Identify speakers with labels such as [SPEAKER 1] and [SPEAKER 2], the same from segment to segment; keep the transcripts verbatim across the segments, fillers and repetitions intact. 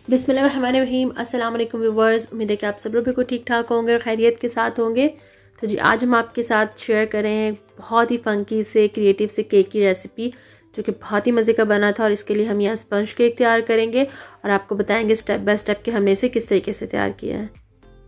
[SPEAKER 1] बिस्मिल्लाहिर्रहमानिर्रहीम। अस्सलाम वालेकुम व्यूवर्स, उम्मीद है कि आप सब लोग बिल्कुल ठीक ठाक होंगे और खैरियत के साथ होंगे। तो जी आज हम आपके साथ शेयर कर रहे हैं बहुत ही फंकी से क्रिएटिव से केक की रेसिपी जो कि बहुत ही मज़े का बना था। और इसके लिए हम यहाँ स्पंज केक तैयार करेंगे और आपको बताएंगे स्टेप बाय स्टेप कि हमने इसे किस तरीके से तैयार किया है।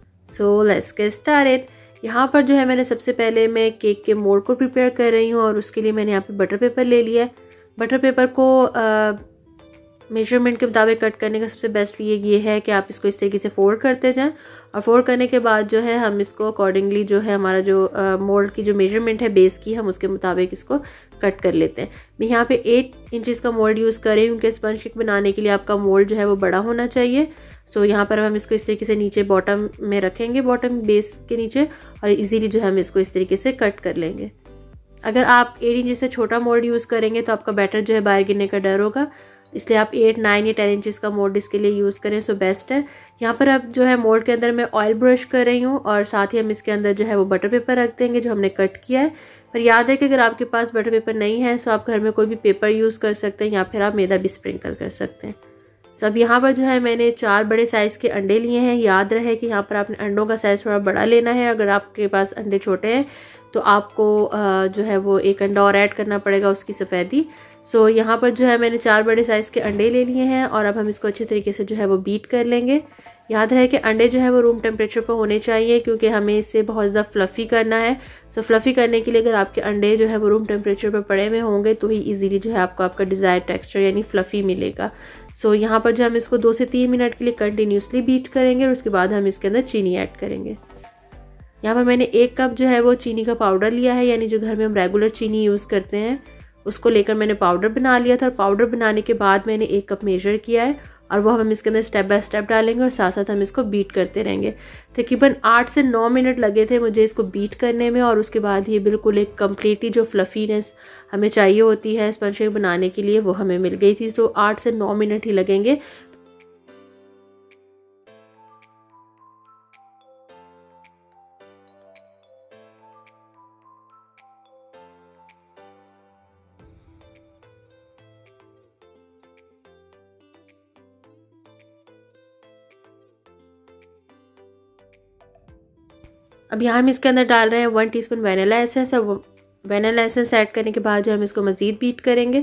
[SPEAKER 1] So let's get started. यहाँ पर जो है मैंने सबसे पहले मैं केक के मोल्ड को प्रिपेयर कर रही हूँ और उसके लिए मैंने यहाँ पर बटर पेपर ले लिया है। बटर पेपर को आ, मेजरमेंट के मुताबिक कट करने का सबसे बेस्ट ये ये है कि आप इसको इस तरीके से फोल्ड करते जाएं और फोल्ड करने के बाद जो है हम इसको अकॉर्डिंगली जो है हमारा जो मोल्ड की जो मेजरमेंट है बेस की, हम उसके मुताबिक इसको कट कर लेते हैं। मैं यहाँ पे एट इंचेस का मोल्ड यूज़ कर रही हूँ क्योंकि स्पंज केक बनाने के लिए आपका मोल्ड जो है वो बड़ा होना चाहिए। सो यहाँ पर हम इसको इस तरीके से नीचे बॉटम में रखेंगे, बॉटम बेस के नीचे, और इजीली जो है हम इसको इस तरीके से कट कर लेंगे। अगर आप एट इंचेस से छोटा मोल्ड यूज़ करेंगे तो आपका बैटर जो है बाहर गिरने का डर होगा, इसलिए आप एट नाइन या टेन इंचेस का मोल्ड इसके लिए यूज़ करें सो बेस्ट है। यहाँ पर अब जो है मोल्ड के अंदर मैं ऑयल ब्रश कर रही हूँ और साथ ही हम इसके अंदर जो है वो बटर पेपर रख देंगे जो हमने कट किया है। पर याद है कि अगर आपके पास बटर पेपर नहीं है तो आप घर में कोई भी पेपर यूज़ कर सकते हैं या फिर आप मैदा भी स्प्रिंकल कर सकते हैं। तो अब यहाँ पर जो है मैंने चार बड़े साइज़ के अंडे लिए हैं। याद रहे कि यहाँ पर आपने अंडों का साइज़ थोड़ा बड़ा लेना है। अगर आपके पास अंडे छोटे हैं तो आपको जो है वो एक अंडा और ऐड करना पड़ेगा उसकी सफ़ेदी। सो so, यहाँ पर जो है मैंने चार बड़े साइज़ के अंडे ले लिए हैं और अब हम इसको अच्छे तरीके से जो है वो बीट कर लेंगे। याद रहे कि अंडे जो है वो रूम टेम्परेचर पर होने चाहिए क्योंकि हमें इसे बहुत ज़्यादा फ्लफ़ी करना है। सो so, फ्लफ़ी करने के लिए अगर आपके अंडे जो है वो रूम टेम्परेचर पर पड़े हुए होंगे तो ही इजीली जो है आपको आपका डिज़ायर टेक्सचर यानी फ्लफ़ी मिलेगा। सो so, यहाँ पर जो हम इसको दो से तीन मिनट के लिए कंटिन्यूसली बीट करेंगे और उसके बाद हम इसके अंदर चीनी ऐड करेंगे। यहाँ पर मैंने एक कप जो है वो चीनी का पाउडर लिया है, यानी जो घर में हम रेगुलर चीनी यूज़ करते हैं उसको लेकर मैंने पाउडर बना लिया था। और पाउडर बनाने के बाद मैंने एक कप मेजर किया है और वो हम इसके अंदर स्टेप बाय स्टेप डालेंगे और साथ साथ हम इसको बीट करते रहेंगे। तकरीबन आठ से नौ मिनट लगे थे मुझे इसको बीट करने में और उसके बाद ये बिल्कुल एक कम्प्लीटली जो फ्लफीनेस हमें चाहिए होती है स्पंज केक बनाने के लिए वो हमें मिल गई थी। तो आठ से नौ मिनट ही लगेंगे। अब यहाँ हम इसके अंदर डाल रहे हैं वन टीस्पून वैनिला एसेंस और वैनिला एसेंस ऐड करने के बाद जो हम इसको मज़ीद बीट करेंगे।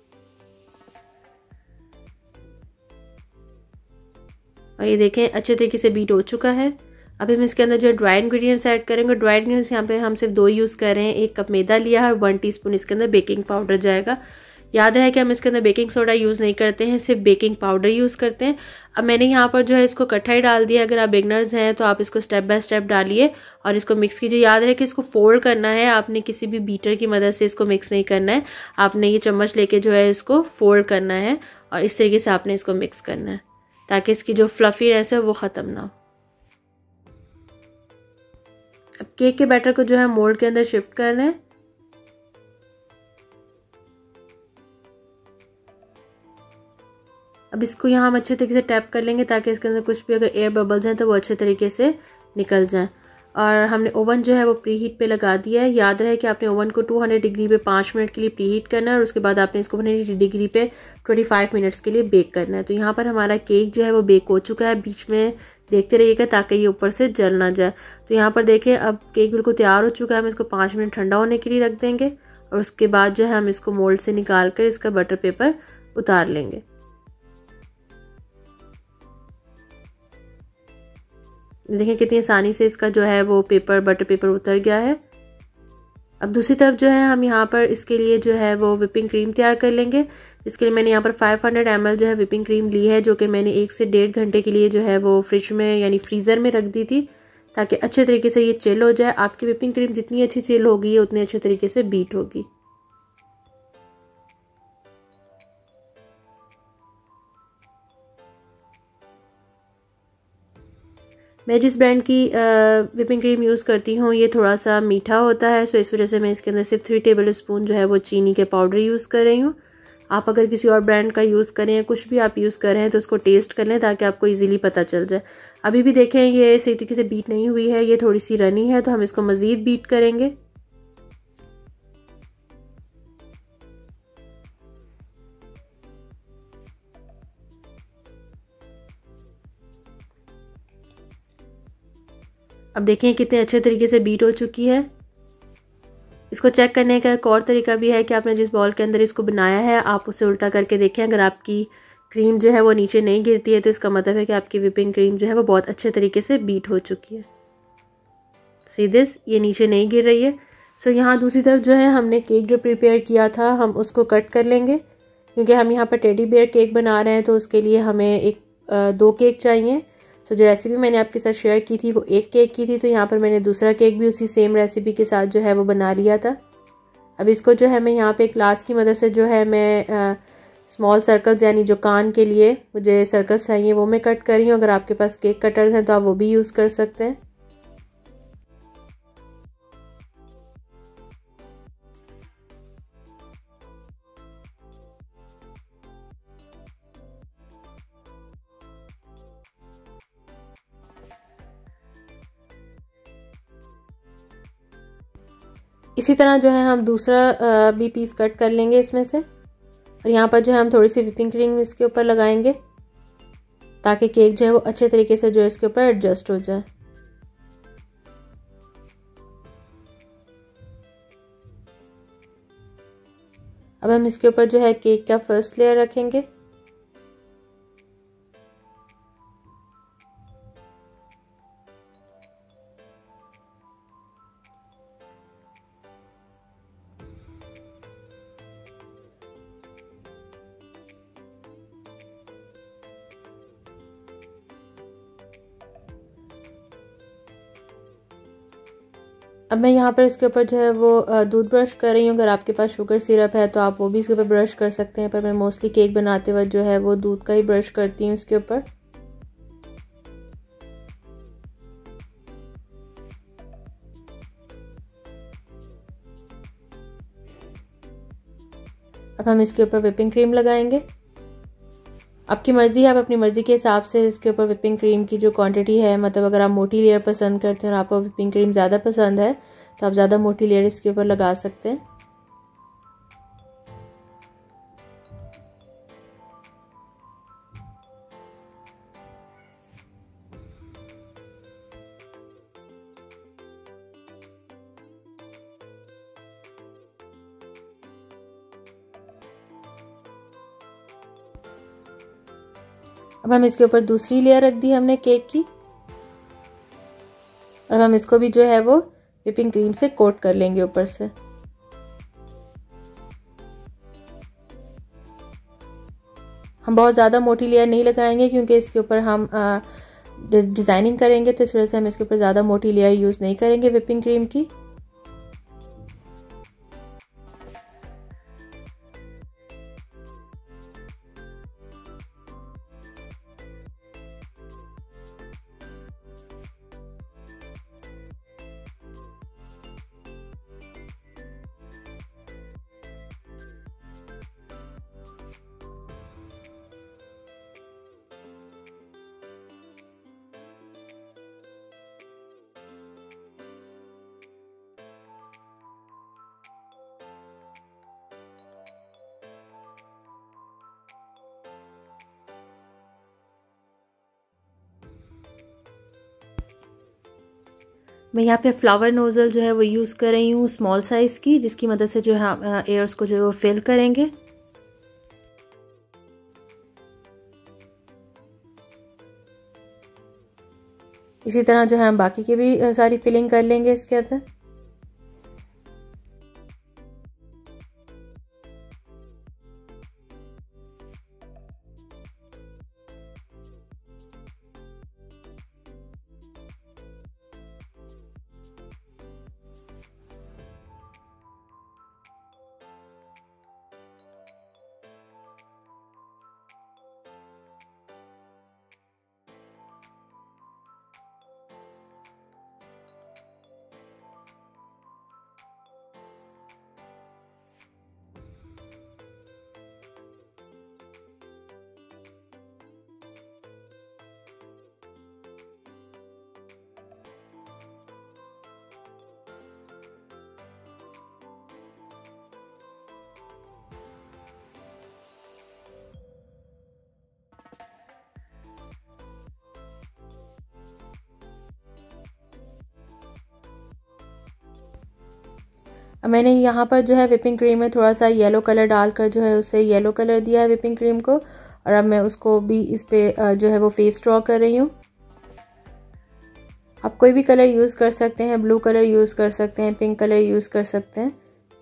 [SPEAKER 1] और ये देखें अच्छे तरीके से बीट हो चुका है। अब हम इसके अंदर जो ड्राई इंग्रेडिएंट्स ऐड करेंगे। ड्राई इंग्रेडिएंट्स यहाँ पे हम सिर्फ दो यूज़ कर रहे हैं। एक कप मैदा लिया है और वन टीस्पून इसके अंदर बेकिंग पाउडर जाएगा। याद है कि हम इसके अंदर बेकिंग सोडा यूज़ नहीं करते हैं, सिर्फ बेकिंग पाउडर यूज़ करते हैं। अब मैंने यहाँ पर जो है इसको इकट्ठा ही डाल दिया। अगर आप बिगनर्स हैं तो आप इसको स्टेप बाय स्टेप डालिए और इसको मिक्स कीजिए। याद रहे कि इसको फोल्ड करना है, आपने किसी भी बीटर की मदद से इसको मिक्स नहीं करना है। आपने ये चम्मच लेके जो है इसको फोल्ड करना है और इस तरीके से आपने इसको मिक्स करना है ताकि इसकी जो फ्लफीनेस है वो ख़त्म ना हो। अब केक के बैटर को जो है मोल्ड के अंदर शिफ्ट कर रहे हैं। अब इसको यहाँ हम अच्छे तरीके से टैप कर लेंगे ताकि इसके अंदर कुछ भी अगर एयर बबल्स हैं तो वो अच्छे तरीके से निकल जाएं। और हमने ओवन जो है वो प्री हीट पे लगा दिया है। याद रहे कि आपने ओवन को टू हंड्रेड डिग्री पे पाँच मिनट के लिए प्री हीट करना है और उसके बाद आपने इसको वन हंड्रेड डिग्री पे पच्चीस मिनट्स के लिए बेक करना है। तो यहाँ पर हमारा केक जो है वो बेक हो चुका है। बीच में देखते रहिएगा ताकि ये ऊपर से जल ना जाए। तो यहाँ पर देखें अब केक बिल्कुल तैयार हो चुका है। हम इसको पाँच मिनट ठंडा होने के लिए रख देंगे और उसके बाद जो है हम इसको मोल्ड से निकाल कर इसका बटर पेपर उतार लेंगे। देखें कितनी आसानी से इसका जो है वो पेपर बटर पेपर उतर गया है। अब दूसरी तरफ जो है हम यहाँ पर इसके लिए जो है वो विपिंग क्रीम तैयार कर लेंगे। इसके लिए मैंने यहाँ पर पाँच सौ एम एल जो है विपिंग क्रीम ली है जो कि मैंने एक से डेढ़ घंटे के लिए जो है वो फ्रिज में यानी फ्रीज़र में रख दी थी ताकि अच्छे तरीके से ये चिल हो जाए। आपकी विपिंग क्रीम जितनी अच्छी चिल होगी उतनी अच्छे तरीके से बीट होगी। मैं जिस ब्रांड की विपिंग क्रीम यूज़ करती हूँ ये थोड़ा सा मीठा होता है, सो इस वजह से मैं इसके अंदर सिर्फ थ्री टेबल स्पून जो है वो चीनी के पाउडर यूज़ कर रही हूँ। आप अगर किसी और ब्रांड का यूज़ करें या कुछ भी आप यूज़ कर रहे हैं तो उसको टेस्ट कर लें ताकि आपको इजीली पता चल जाए। अभी भी देखें ये सही तरीके से बीट नहीं हुई है, ये थोड़ी सी रनी है, तो हम इसको मज़ीद बीट करेंगे। अब देखें कितने अच्छे तरीके से बीट हो चुकी है। इसको चेक करने का एक और तरीका भी है कि आपने जिस बॉल के अंदर इसको बनाया है आप उसे उल्टा करके देखें। अगर आपकी क्रीम जो है वो नीचे नहीं गिरती है तो इसका मतलब है कि आपकी विपिंग क्रीम जो है वो बहुत अच्छे तरीके से बीट हो चुकी है। सी दिस, ये नीचे नहीं गिर रही है। सो so, यहाँ दूसरी तरफ जो है हमने केक जो प्रिपेयर किया था हम उसको कट कर लेंगे, क्योंकि हम यहाँ पर टेडी बेयर केक बना रहे हैं तो उसके लिए हमें एक दो केक चाहिए। सो so, जो रेसिपी मैंने आपके साथ शेयर की थी वो एक केक की थी, तो यहाँ पर मैंने दूसरा केक भी उसी सेम रेसिपी के साथ जो है वो बना लिया था। अब इसको जो है मैं यहाँ पे एक ग्लास की मदद से जो है मैं स्मॉल सर्कल्स यानी जो कान के लिए मुझे सर्कल्स चाहिए वो मैं कट कर रही हूँ। अगर आपके पास केक कटर्स हैं तो आप वो भी यूज़ कर सकते हैं। इसी तरह जो है हम दूसरा भी पीस कट कर लेंगे इसमें से, और यहाँ पर जो है हम थोड़ी सी व्हिपिंग क्रीम इसके ऊपर लगाएंगे ताकि केक जो है वो अच्छे तरीके से जो है इसके ऊपर एडजस्ट हो जाए। अब हम इसके ऊपर जो है केक का फर्स्ट लेयर रखेंगे। अब मैं यहाँ पर इसके ऊपर जो है वो दूध ब्रश कर रही हूँ। अगर आपके पास शुगर सिरप है तो आप वो भी इसके ऊपर ब्रश कर सकते हैं, पर मैं मोस्टली केक बनाते वक्त जो है वो दूध का ही ब्रश करती हूँ इसके ऊपर। अब हम इसके ऊपर व्हिपिंग क्रीम लगाएंगे। आपकी मर्ज़ी है, आप अपनी मर्ज़ी के हिसाब से इसके ऊपर व्हिपिंग क्रीम की जो क्वांटिटी है, मतलब अगर आप मोटी लेयर पसंद करते हैं और आपको व्हिपिंग क्रीम ज़्यादा पसंद है तो आप ज़्यादा मोटी लेयर इसके ऊपर लगा सकते हैं। अब हम इसके ऊपर दूसरी लेयर रख दी हमने केक की, और हम इसको भी जो है वो व्हिपिंग क्रीम से कोट कर लेंगे ऊपर से। हम बहुत ज़्यादा मोटी लेयर नहीं लगाएंगे क्योंकि इसके ऊपर हम डिज़ाइनिंग करेंगे, तो इस वजह से हम इसके ऊपर ज़्यादा मोटी लेयर यूज़ नहीं करेंगे व्हिपिंग क्रीम की। मैं यहाँ पे फ्लावर नोज़ल जो है वो यूज़ कर रही हूँ स्मॉल साइज़ की, जिसकी मदद से जो है एयर्स को जो है वो फिल करेंगे। इसी तरह जो है हम बाकी की भी सारी फिलिंग कर लेंगे इसके अंदर। अब मैंने यहाँ पर जो है विपिंग क्रीम में थोड़ा सा येलो कलर डालकर जो है उसे येलो कलर दिया है विपिंग क्रीम को, और अब मैं उसको भी इस पे जो है वो फेस ड्रॉ कर रही हूँ। आप कोई भी कलर यूज़ कर सकते हैं, ब्लू कलर यूज़ कर सकते हैं, पिंक कलर यूज़ कर सकते हैं।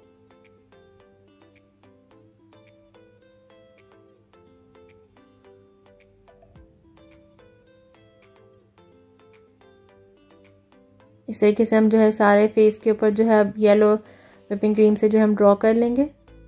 [SPEAKER 1] इस तरीके से हम जो है सारे फेस के ऊपर जो है अब येलो विपिंग क्रीम से जो हम ड्रॉ कर लेंगे।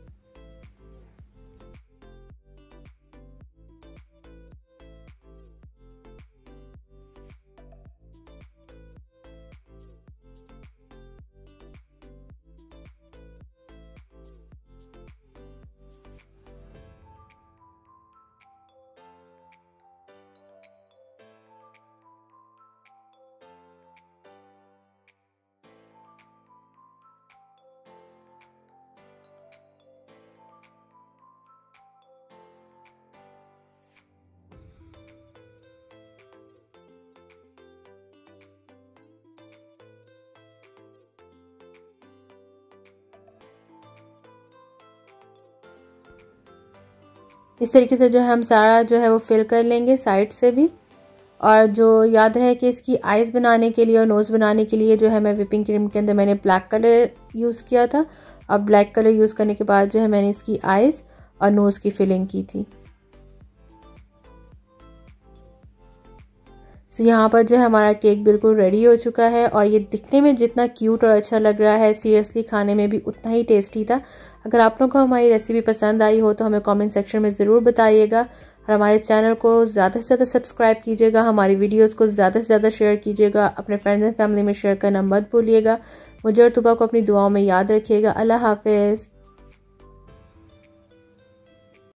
[SPEAKER 1] इस तरीके से जो है हम सारा जो है वो फिल कर लेंगे साइड से भी। और जो याद रहे कि इसकी आइज़ बनाने के लिए और नोज़ बनाने के लिए जो है मैं विपिंग क्रीम के अंदर मैंने ब्लैक कलर यूज़ किया था। और ब्लैक कलर यूज़ करने के बाद जो है मैंने इसकी आइज़ और नोज़ की फिलिंग की थी। सो यहाँ पर जो है हमारा केक बिल्कुल रेडी हो चुका है, और ये दिखने में जितना क्यूट और अच्छा लग रहा है सीरियसली खाने में भी उतना ही टेस्टी था। अगर आप लोगों को हमारी रेसिपी पसंद आई हो तो हमें कमेंट सेक्शन में ज़रूर बताइएगा, और हमारे चैनल को ज़्यादा से ज़्यादा सब्सक्राइब कीजिएगा, हमारी वीडियोस को ज़्यादा से ज़्यादा शेयर कीजिएगा, अपने फ्रेंड्स एंड फैमिली में शेयर करना मत भूलिएगा। मुझे और तुबा को अपनी दुआओं में याद रखिएगा। अल्लाह हाफिज़।